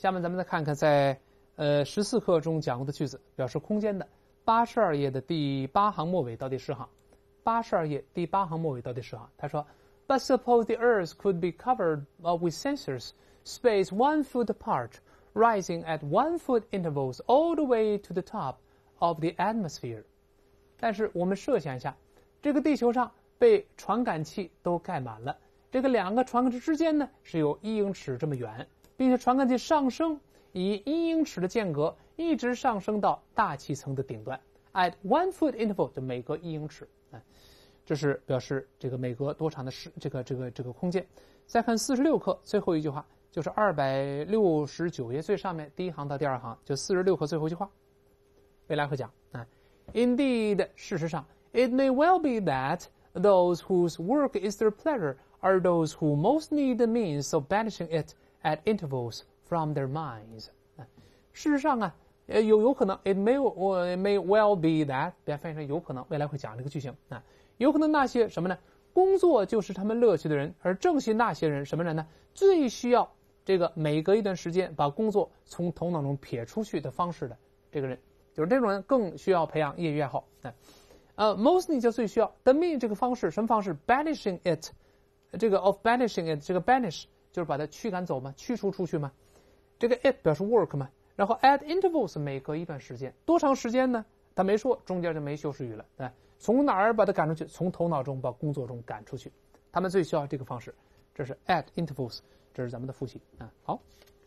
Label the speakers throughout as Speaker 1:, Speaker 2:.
Speaker 1: 下面咱们再看看在14课中讲过的句子，表示空间的82页的第8行末尾到第10行。82页第8行末尾到第10行，他说 But suppose the Earth could be covered with sensors, spaced 1 foot apart, rising at 1 foot intervals all the way to the top of the atmosphere. 但是我们设想一下，这个地球上被传感器都盖满了，这个2个传感器之间呢是有1英尺这么远，并且传感器上升，以1英尺的间隔一直上升到大气层的顶端。At 1 foot interval 就每隔1英尺，这是表示这个每隔多长的这个空间。再看46课最后一句话，就是269页最上面第1行到第2行，就46课最后一句话。未来会讲Indeed, 事实上 it may well be that those whose work is their pleasure are those who most need the means of banishing it at intervals from their minds. 事实上有可能 it may well be that 别翻译成有可能，未来会讲这个句型有可能那些什么呢？工作就是他们乐趣的人，而正是那些人什么人呢？最需要这个每隔一段时间把工作从头脑中撇出去的方式的这个人，就是这种人更需要培养业余爱好。mostly 就最需要 the mean 这个方式什么方式 banishing it 这个 of banishing it 这个 banish 就是把它驱赶走嘛，驱除出去嘛。这个 it 表示 work 嘛，然后 at intervals 每隔一段时间，多长时间呢？他没说，中间就没修饰语了。从哪儿把它赶出去？从头脑中把工作中赶出去。他们最需要这个方式，这是 at intervals， 这是咱们的复习好，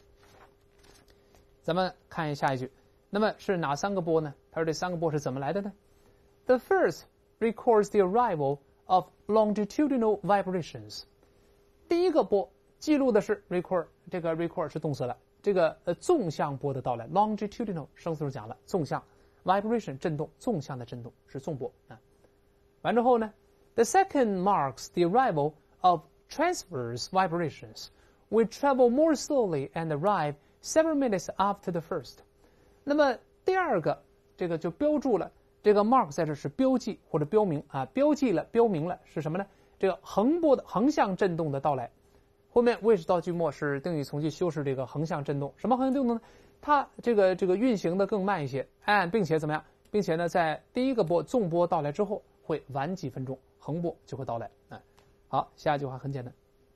Speaker 1: 咱们看下一句。那么是哪3个波呢？他说这3个波是怎么来的呢？ The first records the arrival of longitudinal vibrations。 第一个波记录的是 record， 这个 record 是动词了，这个纵向波的到来 longitudinal 生词讲了纵向 vibration 震动，纵向的震动是纵波完之后呢 The second marks the arrival of transverse vibrations, which travel more slowly and arrive several minutes after the first。 那么第二个这个就标注了，这个 mark 在这是标记或者标明标记了标明了是什么呢？这个横波的横向震动的到来。后面 which 到句末是定语从句修饰这个横向震动。什么横向震动呢？它这个运行的更慢一些并且怎么样？并且呢在第一个波纵波到来之后会晚几分钟，横波就会到来好，下一句话很简单。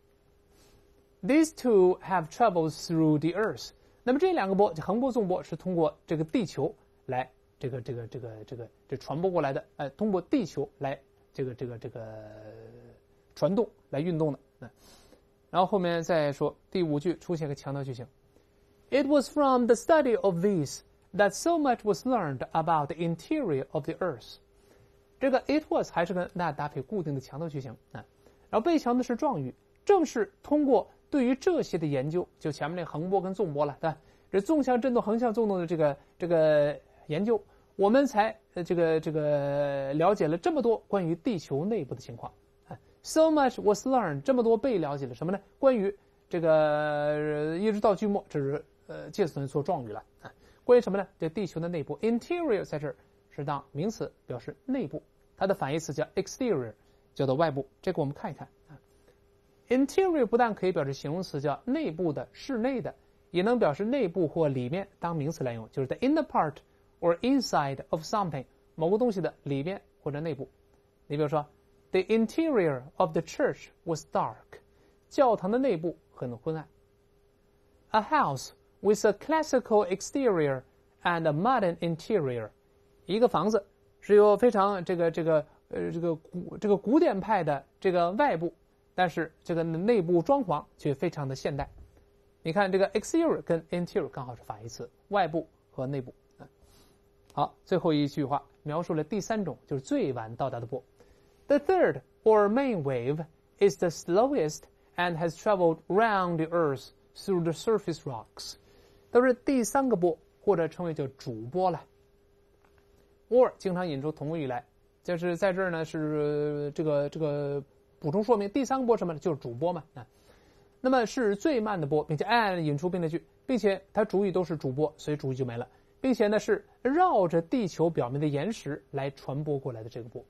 Speaker 1: These two have traveled through the earth。 那么这2个波横波纵波是通过这个地球来这传播过来的通过地球来这个传动来运动的然后后面再说第5句出现个强调句型。 It was from the study of these that so much was learned about the interior of the earth。 这个 it was 还是跟那搭配固定的强调句型然后被强的是状语，正是通过对于这些的研究，就前面那横波跟纵波了对吧？这纵向震动横向震动的这个研究，我们才这个了解了这么多关于地球内部的情况So much was learned 这么多被了解了什么呢？关于这个一直到句末，这是介词做状语了关于什么呢？这地球的内部 interior 在这儿是当名词表示内部，它的反义词叫 exterior 叫做外部。这个我们看一看interior 不但可以表示形容词叫内部的室内的，也能表示内部或里面当名词来用，就是 the inner part or inside of something 某个东西的里面或者内部。你比如说The interior of the church was dark. 教堂的内部很昏暗。A house with a classical exterior and a modern interior. 一个房子是有非常这个古典派的这个外部，但是这个内部装潢却非常的现代。你看这个 exterior 跟 interior 刚好是反义词，外部和内部好，最后一句话描述了第3种，就是最晚到达的波。The third, or main wave, is the slowest and has traveled round the earth through the surface rocks. 都是第3个波，或者称为叫主波了。or 经常引出同义语来，就是在这儿呢是这个补充说明第3个波什么呢？就是主波嘛那么是最慢的波，并且引出并列句，并且它主语都是主波，所以主语就没了，并且呢是绕着地球表面的岩石来传播过来的这个波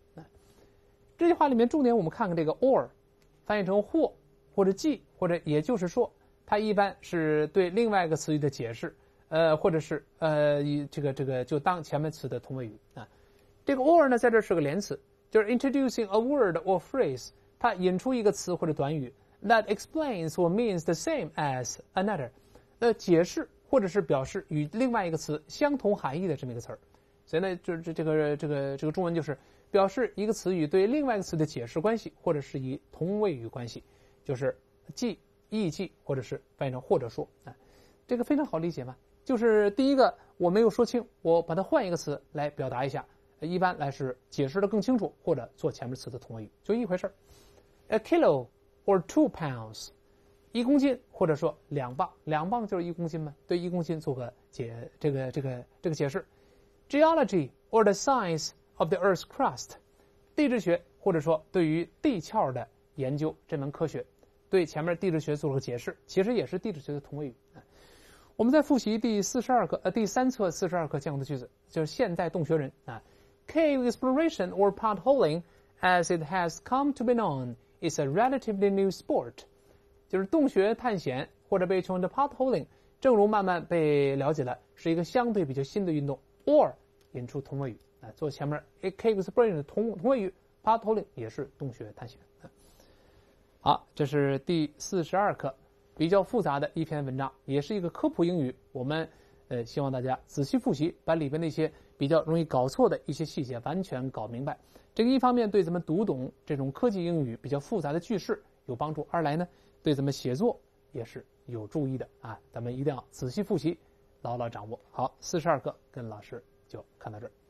Speaker 1: 这句话里面重点我们看看这个 or 翻译成或者即或者也就是说， 它一般是对另外一个词语的解释，或者是以这个就当前面词的同位语啊。这个 or 呢，在这是个连词，就是 introducing a word or phrase， 它引出一个词或者短语 that explains or means the same as another， 解释或者是表示与另外一个词相同含义的这么一个词儿。所以呢，就是这个中文就是表示一个词语对另外一个词的解释关系，或者是以同位语关系，就是意即，或者是翻译成或者说啊，这个非常好理解嘛。就是第一个我没有说清，我把它换一个词来表达一下，一般来是解释的更清楚，或者做前面词的同位语，就一回事儿。A kilo or 2 pounds， 1公斤或者说2磅，2磅就是1公斤嘛，对1公斤做个这个解释。Geology or the science of the Earth's crust， 地质学或者说对于地壳的研究这门科学，对前面地质学做了个解释，其实也是地质学的同位语。我们再复习第3册42课讲的句子，就是现代洞穴人啊。Cave exploration or potholing, as it has come to be known, is a relatively new sport。就是洞穴探险或者被称为 potholing， 正如慢慢被了解了，是一个相对比较新的运动。or 引出同位语啊，做前面 cave exploration 的同位语 potholing 也是洞穴探险。好，这是第42课比较复杂的一篇文章，也是一个科普英语。我们希望大家仔细复习，把里边那些比较容易搞错的一些细节完全搞明白。这个一方面对咱们读懂这种科技英语比较复杂的句式有帮助，二来呢对咱们写作也是有注意的啊。咱们一定要仔细复习，牢牢掌握。好，42课跟老师就看到这儿。